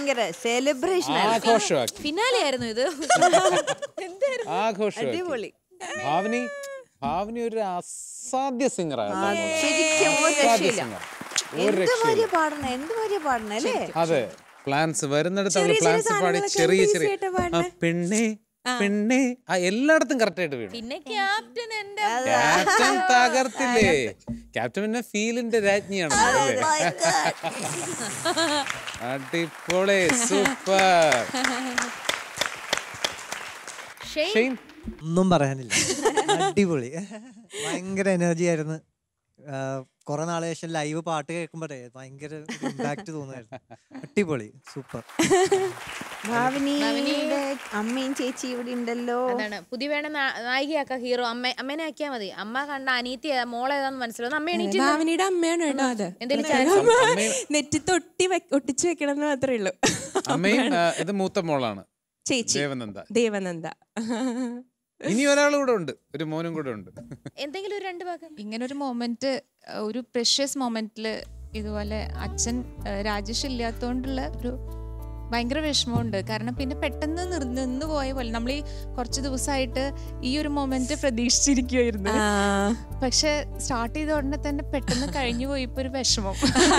ഭയങ്കര സെലിബ്രേഷൻ ആഘോഷമാക്കി. ഫിനാലെ ആയിരുന്നു ഇത്. ആഘോഷമാക്കി. അടിപൊളി. ഭാവനി ഒരു അസാധ്യ സിംഗറാണ്. ശരിക്കും ഒരു രക്ഷയില്ല. എന്ത് ഭാര്യ പാടണ അല്ലേ? അതെ, പ്ലാൻസ് വരുന്നിടത്ത് അവള് പ്ലാൻസ് പാടി ചെറിയ പെണ്ണെ പെണ്ണെ എല്ലായിടത്തും കറക്റ്റ് ആയിട്ട് വീണു. പിന്നെ ക്യാപ്റ്റൻ ക്യാപ്റ്റൻ തകർത്തില്ലേ? ക്യാപ്റ്റൻ പിന്നെ ഫീലിന്റെ രാജ്ഞിയാണ്. അടിപൊളി, സൂപ്പർ. ഒന്നും പറയാനില്ല, അടിപൊളി, ഭയങ്കര എനർജി ആയിരുന്നു. കുറെ നാളെ ശേഷം ലൈവ് പാട്ട് കേൾക്കുമ്പോഴേ ഭയങ്കര ഇമ്പാക്ട് തോന്നുമായിരുന്നു. അടിപൊളി, സൂപ്പർ. ഭാവനിയുടെ അമ്മയും ചേച്ചി ഇവിടെ ഉണ്ടല്ലോ. അതാണ് പുതിയ വേണ നായികയാക്ക ഹീറോ. അമ്മേനെ ആക്കിയാ മതി. അമ്മ കണ്ട അനീത്തി മോളേതാന്ന് മനസ്സിലാവും. അമ്മ എണീറ്റ് ഭാവനിയുടെ അമ്മയാണ് കേട്ടോ അത്. നെറ്റിത്ത് ഒട്ടിച്ചു വെക്കണം എന്ന് മാത്രമേ ഉള്ളൂ. അമ്മയും ഇത് മൂത്ത മോളാണ് ചേച്ചി ദേവനന്ദ. ഇനി ഒരാൾ കൂടെ ഉണ്ട്, ഒരു മോനും കൂടെ ഉണ്ട്. എന്തെങ്കിലും ഒരു രണ്ട് ഭാഗം ഇങ്ങനൊരു മൊമെന്റ്, ഒരു പ്രഷ്യസ് മൊമെന്റില് ഇതുപോലെ അച്ഛൻ രാജേഷ് ഇല്ലാത്തോണ്ടുള്ള ഒരു ഭയങ്കര വിഷമമുണ്ട്. കാരണം പിന്നെ പെട്ടെന്ന് നിന്ന് പോയ പോലെ നമ്മൾ ഈ കുറച്ച് ദിവസമായിട്ട് ഈ ഒരു മൊമെന്റ് പ്രതീക്ഷിച്ചിരിക്കുമായിരുന്നു. പക്ഷെ സ്റ്റാർട്ട് ചെയ്ത ഉടനെ തന്നെ പെട്ടെന്ന് കഴിഞ്ഞു പോയപ്പോ ഒരു വിഷമം.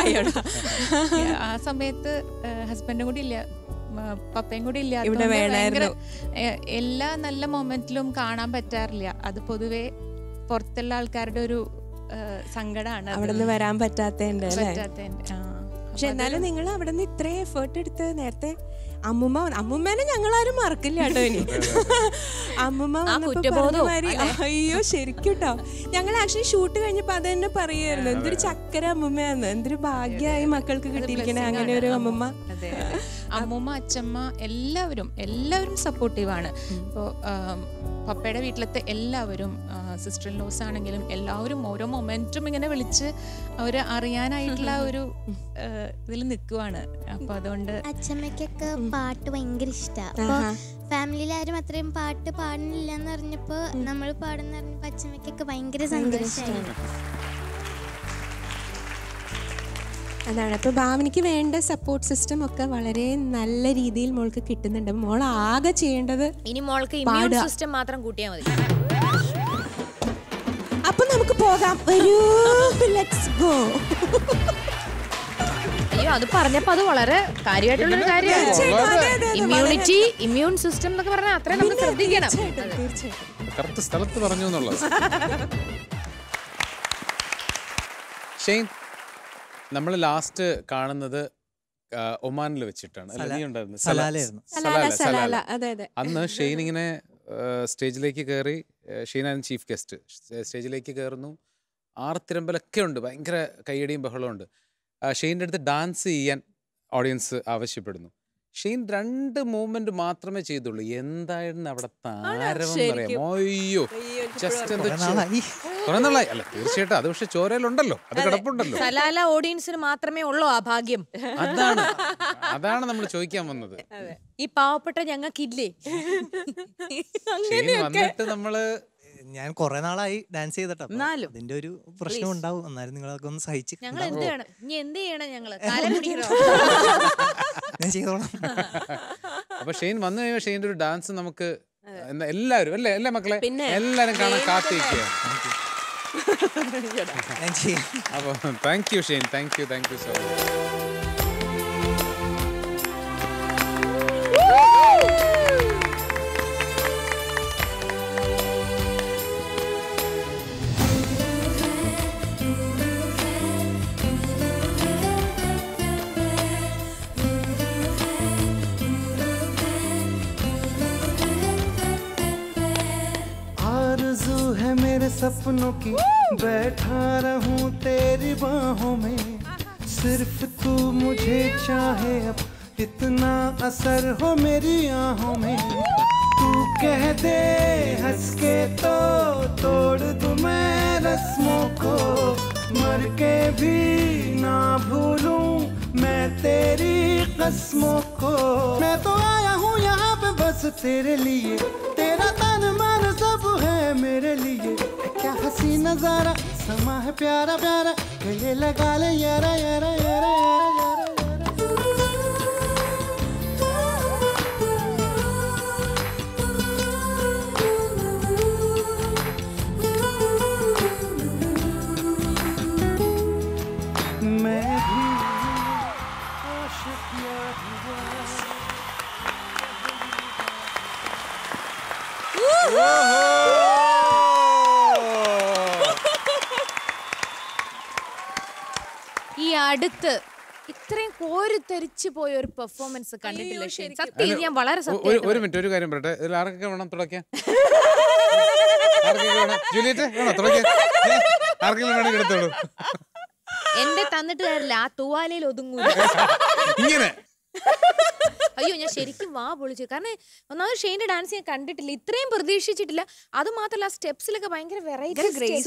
ആ സമയത്ത് ഹസ്ബൻഡും കൂടി ഇല്ല, പപ്പയും കൂടി ഇല്ല. എല്ലാ നല്ല മൊമെന്റിലും കാണാൻ പറ്റാറില്ല. അത് പൊതുവെ പുറത്തുള്ള ആൾക്കാരുടെ ഒരു സങ്കടമാണ്, അവിടെ നിന്ന് വരാൻ പറ്റാത്തതിന്റെ. പക്ഷെ എന്നാലും നിങ്ങൾ അവിടെ നിന്ന് ഇത്രയും എഫേർട്ട് എടുത്ത് നേരത്തെ അമ്മുമ്മേനെ ഞങ്ങളാരും മറക്കില്ല കേട്ടോ. ഇനി അമ്മുമ്മ അയ്യോ ശരിക്കും കേട്ടോ, ഞങ്ങൾ ആക്ച്വലി ഷൂട്ട് കഴിഞ്ഞപ്പോ അത് തന്നെ പറയായിരുന്നു, എന്തൊരു ചക്കര അമ്മുമ്മയാന്ന്, എന്തൊരു ഭാഗ്യമായി മക്കൾക്ക് കിട്ടിയിരിക്കണേ അങ്ങനെ ഒരു അമ്മുമ്മ. അമ്മൂമ്മ, അച്ഛമ്മ എല്ലാവരും സപ്പോർട്ടീവാണ്. ഇപ്പോൾ പപ്പയുടെ വീട്ടിലത്തെ എല്ലാവരും, സിസ്റ്റർ ഇൻ ലോസ് ആണെങ്കിലും എല്ലാവരും ഓരോ മൊമെന്റും ഇങ്ങനെ വിളിച്ച് അവർ അറിയാനായിട്ടുള്ള ഒരു ഇതിൽ നിൽക്കുവാണ്. അപ്പൊ അതുകൊണ്ട് അച്ഛമ്മയ്ക്കൊക്കെ പാട്ട് ഭയങ്കര ഇഷ്ടമാണ്. അപ്പൊ ഫാമിലിയിൽ ആരും അത്രയും പാട്ട് പാടുന്നില്ല എന്ന് പറഞ്ഞപ്പോ നമ്മൾ പാടുന്ന പറഞ്ഞപ്പോ അച്ഛമ്മയ്ക്കൊക്കെ ഭയങ്കര സന്തോഷമായി. അതാണ്. അപ്പൊ ഭാവനിക്ക് വേണ്ട സപ്പോർട്ട് സിസ്റ്റം ഒക്കെ വളരെ നല്ല രീതിയിൽ മോൾക്ക് കിട്ടുന്നുണ്ട്. മോൾ ആകെ ചെയ്യേണ്ടത് ഇനി മോൾക്ക് ഇമ്മ്യൂൺ സിസ്റ്റം മാത്രം കൂട്ടിയാൽ മതി. അപ്പൊ നമുക്ക് പോകാം, വരൂ, ലെറ്റ്സ് ഗോ. അയ്യോ, അത് പറഞ്ഞപ്പോ അത് വളരെ കാര്യമായിട്ടുള്ളൊരു കാര്യമാണ്. ഇമ്മ്യൂൺ സിസ്റ്റം എന്നൊക്കെ പറഞ്ഞാൽ അത്രയും നമ്മൾ ശ്രദ്ധിക്കണം. കറക്റ്റ് സ്ഥലത്ത് പറഞ്ഞു എന്നുള്ളത്. ഷെയ്ൻ, നമ്മൾ ലാസ്റ്റ് കാണുന്നത് ഒമാനിൽ വെച്ചിട്ടാണ്. അന്ന് ഷെയ്ൻ ഇങ്ങനെ സ്റ്റേജിലേക്ക് കയറി, ഷെയ്നാണ് ചീഫ് ഗസ്റ്റ്, സ്റ്റേജിലേക്ക് കയറുന്നു, ആർത്തിരമ്പലൊക്കെ ഉണ്ട്, ഭയങ്കര കയ്യടിയും ബഹളവും ഉണ്ട്. ഷെയ്ൻ്റെ അടുത്ത് ഡാൻസ് ചെയ്യാൻ ഓഡിയൻസ് ആവശ്യപ്പെടുന്നു. ഷെയ്ൻ 2 മൂവ്മെന്റ് മാത്രമേ ചെയ്തുള്ളൂ. എന്തായിരുന്നു അവിടെ താരം പറയാം. അയ്യോ, ജസ്റ്റ് കുറെ നാളായി. അല്ല, തീർച്ചയായിട്ടും അത് പക്ഷെ ചോരയിലുണ്ടല്ലോ, അത് കിടപ്പുണ്ടല്ലോ. സലാല ഓഡിയൻസിന് മാത്രമേ ഉള്ളൂ ആ ഭാഗ്യം. അതാണ് നമ്മൾ ചോദിക്കാൻ വന്നത്. ഈ പാവപ്പെട്ട ഞങ്ങൾക്കില്ലേ? ഷെയ്ൻ വന്നിട്ട് നമ്മള് ഞാൻ കുറെ നാളായി ഡാൻസ് ചെയ്തിട്ട് അതിന്റെ ഒരു പ്രശ്നം ഉണ്ടാവും. എന്നാലും നിങ്ങളൊക്കെ ഒന്ന് സഹിച്ച് ഞങ്ങൾ എന്ത് ചെയ്യണം? ഇനി എന്ത് ചെയ്യണം? ഞങ്ങള് ഞാൻ ചെയ്തോളാം. അപ്പൊ ഷെയ്ൻ വന്നു കഴിയുമ്പോൾ ഷെയ്ൻ്റെ ഒരു ഡാൻസ് നമുക്ക് എല്ലാവരും അല്ലേ മക്കളെ എല്ലാരും കാണാൻ കാത്തിരിക്കുക. അപ്പൊ thank you Shane, thank you so much. सपनों की बैठा रहूं तेरी बाहों में, सिर्फ तू मुझे चाहे, अब इतना असर हो मेरी आहों में। तू कह दे हंस के तो तोड़ दूं मैं रस्मों को, मर के भी ना भूलूं मैं तेरी कसमों को। मैं तो आया हूँ यहाँ पे बस तेरे लिए, तेरा तन मन सब है मेरे लिए। क्या हसी नजारा समा है प्यारा प्यारा, गले लगा ले यारा यारा यारा यारा यारा। ഈ അടുത്ത് ഇത്രയും കോരിത്തെരിച്ചു പോയ ഒരു പെർഫോമൻസ് കണ്ടിട്ടില്ല ഷെയ്ൻ. സത്യം ഞാൻ വളരെ ഒരു മിനിറ്റ് ഒരു കാര്യം പറയട്ടെ. ഇതിൽ ആർക്കൊക്കെ വേണം തുടക്കാൻ? ജൂലിയറ്റ് വേണോ തുടക്കാൻ? ആർക്കെങ്കിലും വേണമെങ്കിൽ എടുത്തോളൂ. എന്റെ തന്നിട്ട് തരില്ല, ആ തൂവാലയിൽ ഒതുങ്ങൂല ഇങ്ങനെ. അയ്യോ ഞാൻ ശരിക്കും വാ പൊളിച്ചു. കാരണം ഒന്നാമത് ഷെയ്ന്റെ ഡാൻസ് ഞാൻ കണ്ടിട്ടില്ല, ഇത്രയും പ്രതീക്ഷിച്ചിട്ടില്ല. അത് മാത്രല്ല സ്റ്റെപ്സിലൊക്കെ ഭയങ്കര വെറൈറ്റി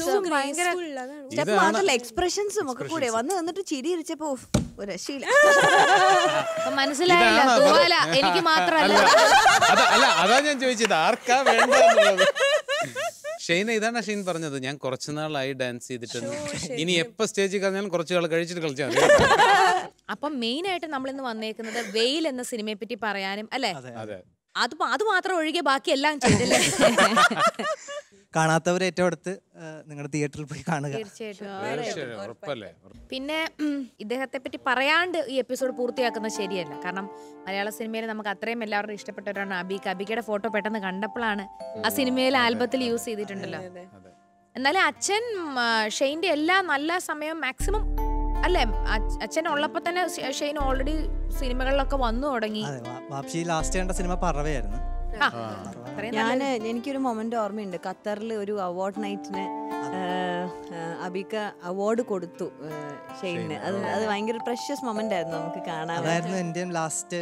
എക്സ്പ്രഷൻസും ഒക്കെ കൂടെ വന്ന് വന്നിട്ട് ചിരി ഇരിച്ചപ്പോ ഒരു രക്ഷയില്ല. മനസ്സിലായില്ല, തൂവാല എനിക്ക് മാത്രമല്ല. അല്ല അതാ ഞാൻ ചോദിച്ചത് ആർക്കാ വേണ്ടത്. ഷെയ്ന ഇതാണ് ഷെയ്ൻ പറഞ്ഞത്, ഞാൻ കുറച്ചു നാളായി ഡാൻസ് ചെയ്തിട്ട് ഇനി എപ്പോ സ്റ്റേജിൽ കളഞ്ഞാലും കുറച്ചു നാൾ കഴിച്ചിട്ട് കളിച്ചാൽ മതി. അപ്പൊ മെയിൻ ആയിട്ട് നമ്മൾ ഇന്ന് വന്നേക്കുന്നത് വെയിൽ എന്ന സിനിമയെ പറ്റി പറയാനും അല്ലെ. അത് മാത്രം ഒഴികെ ബാക്കി എല്ലാം ചെയ്തില്ലേ. കാണാത്തവർ ഏറ്റവും അടുത്ത് നിങ്ങളുടെ തിയേറ്ററിൽ പോയി കാണുക. തീർച്ചയായിട്ടും. പിന്നെ ഇദ്ദേഹത്തെ പറ്റി പറയാണ്ട് ഈ എപ്പിസോഡ് പൂർത്തിയാക്കുന്നത് ശരിയല്ല. കാരണം മലയാള സിനിമയിൽ നമുക്ക് അത്രയും എല്ലാവരും ഇഷ്ടപ്പെട്ടവരാണ് അബീക്ക. അബീക്കയുടെ ഫോട്ടോ പെട്ടെന്ന് കണ്ടപ്പോഴാണ് ആ സിനിമയിലെ ആൽബത്തിൽ യൂസ് ചെയ്തിട്ടുണ്ടല്ലോ. എന്നാലും അച്ഛൻ ഷെയ്ന്റെ എല്ലാ നല്ല സമയം മാക്സിമം അല്ലേ, അച്ഛൻ ഉള്ളപ്പോ തന്നെ ഷെയ്ൻ ഓൾറെഡി സിനിമകളിലൊക്കെ വന്നു തുടങ്ങി. വാപ്ഷി ലാസ്റ്റ് കണ്ട സിനിമ പറവയായിരുന്നു. എനിക്കൊരു മൊമെന്റ് ഓർമ്മയുണ്ട്. ഖത്തറിൽ ഒരു അവാർഡ് നൈറ്റിന് അബീക്ക അവാർഡ് കൊടുത്തു ഷെയ്ന്. അത് ഭയങ്കര പ്രഷ്യസ് മൊമെന്റ് ആയിരുന്നു നമുക്ക് കാണാൻ. അതായിരുന്നു എൻ്റെ ലാസ്റ്റ്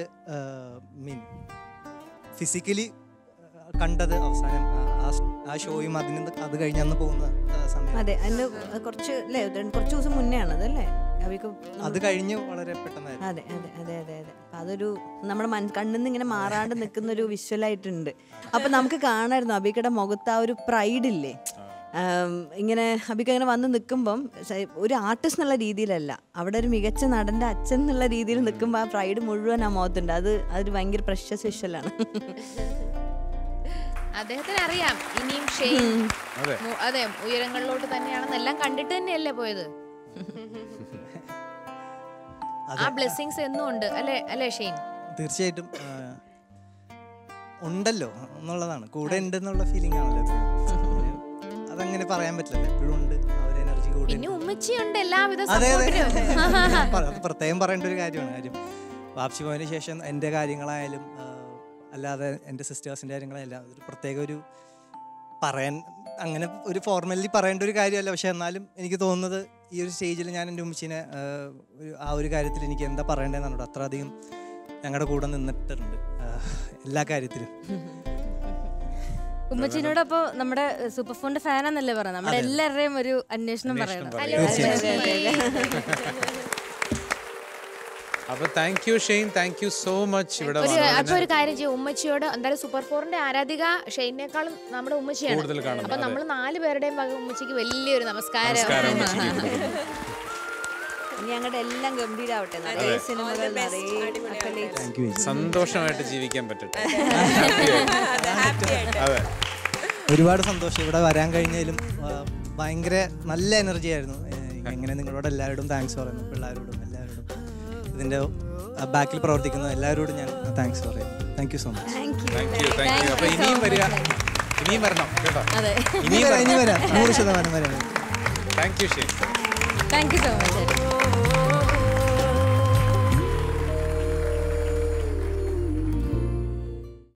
ഫിസിക്കലി കണ്ടത് അവസാനം. ആ ഷോയും അത് കഴിഞ്ഞന്ന് പോകുന്ന സമയം. അതെ, അതിന് കുറച്ച് ദിവസം മുന്നേ ആണ് അതല്ലേ അത് കഴിഞ്ഞു വളരെ പെട്ടെന്നായിരുന്നു. അതെ അതെ അതെ അതെ അതെ. അതൊരു നമ്മുടെ കണ്ണിന്ന് ഇങ്ങനെ മാറാണ്ട് നിൽക്കുന്ന ഒരു വിഷ്വലായിട്ടുണ്ട്. അപ്പൊ നമുക്ക് കാണായിരുന്നു അബീക്കയുടെ മുഖത്ത് ആ ഒരു പ്രൈഡ് ഇല്ലേ. ഇങ്ങനെ അബീക്ക ഇങ്ങനെ വന്ന് നിൽക്കുമ്പം ഒരു ആർട്ടിസ്റ്റ് എന്നുള്ള രീതിയിലല്ല, അവിടെ ഒരു മികച്ച നടന്റെ അച്ഛൻ എന്നുള്ള രീതിയിൽ നിൽക്കുമ്പോൾ ആ പ്രൈഡ് മുഴുവൻ ആ മുഖത്തുണ്ട്. അതൊരു ഭയങ്കര പ്രഷ്യസ് വിഷ്വലാണ്. അദ്ദേഹത്തിന് അറിയാം ഇനിയും ഷെയ്ൻ അതെ ഉയരങ്ങളിലോട്ട് തന്നെയാണെന്ന് എല്ലാം കണ്ടിട്ട് തന്നെയല്ലേ പോയത്. ആ ബ്ലെസ്സിങ്സ് എന്നും ഉണ്ട് അല്ലേ ഷെയ്ൻ? തീർച്ചയായിട്ടും ഉണ്ടല്ലോ എന്നുള്ളതാണ്, കൂടെ ഉണ്ട് എന്നുള്ള ഫീലിംഗ് ആണല്ലോ. അതങ്ങനെ പറയാൻ പറ്റില്ല, എപ്പോഴും ഉണ്ട് ആ ഒരു എനർജി കൂടെ. പിന്നെ ഉമ്മച്ചിയുണ്ട് എല്ലാവിധ പ്രത്യേകം പറയേണ്ട ഒരു കാര്യമാണ്. വാപ്സി പോയതിനു ശേഷം എൻ്റെ കാര്യങ്ങളായാലും അല്ലാതെ എൻ്റെ സിസ്റ്റേഴ്സിൻ്റെ കാര്യങ്ങളെല്ലാം ഒരു പ്രത്യേക ഒരു പറയാൻ അങ്ങനെ ഒരു ഫോർമലി പറയേണ്ട ഒരു കാര്യമല്ല. പക്ഷെ എന്നാലും എനിക്ക് തോന്നുന്നത് ഈ ഒരു സ്റ്റേജിൽ ഞാൻ എൻ്റെ ഉമ്മച്ചീനെ ആ ഒരു കാര്യത്തിൽ എനിക്ക് എന്താ പറയേണ്ടതെന്നാണ്. അത്രയധികം ഞങ്ങളുടെ കൂടെ നിന്നിട്ടുണ്ട് എല്ലാ കാര്യത്തിലും. ഉമ്മച്ചീനോടൊപ്പോ നമ്മുടെ സൂപ്പർ ഫോണിന്റെ ഫാനാന്നല്ലേ പറയാം. നമ്മുടെ എല്ലാവരുടെയും ഒരു അന്വേഷണം പറയണം. അപ്പൊ thank you Shane, thank you so much. ഇവിടെ അപ്പൊ ഒരു കാര്യം ചെയ്യും, ഉമ്മച്ചിയോട് എന്തായാലും സൂപ്പർ ഫോറിന്റെ ആരാധിക ഷെയ്നേക്കാളും നമ്മുടെ ഉമ്മച്ചിയാണ്. അപ്പൊ നമ്മൾ 4 പേരുടെയും വക ഉമ്മച്ചിക്ക് വലിയൊരു നമസ്കാരം. ഞങ്ങളുടെ എല്ലാം ഗംഭീരാവട്ടെ, സന്തോഷമായിട്ട് ജീവിക്കാൻ പറ്റട്ടെ. ഒരുപാട് സന്തോഷം ഇവിടെ വരാൻ കഴിഞ്ഞാലും. ഭയങ്കര നല്ല എനർജി ആയിരുന്നു. എങ്ങനെ നിങ്ങളോട് എല്ലാവരോടും താങ്ക്സ് പറയുന്നു, പിള്ളേരോടും എല്ലാവരോടും, ഇതിന്റെ ബാക്കിൽ പ്രവർത്തിക്കുന്ന എല്ലാവരോടും ഞാൻ താങ്ക്സ് പറയുന്നു. Thank you so much. അപ്പൊ ഇനിയും വരിക, ഇനിയും വരണം കേട്ടോ. ഇനി വരാം 100% വരാം. Thank you Shane. Thank you so much.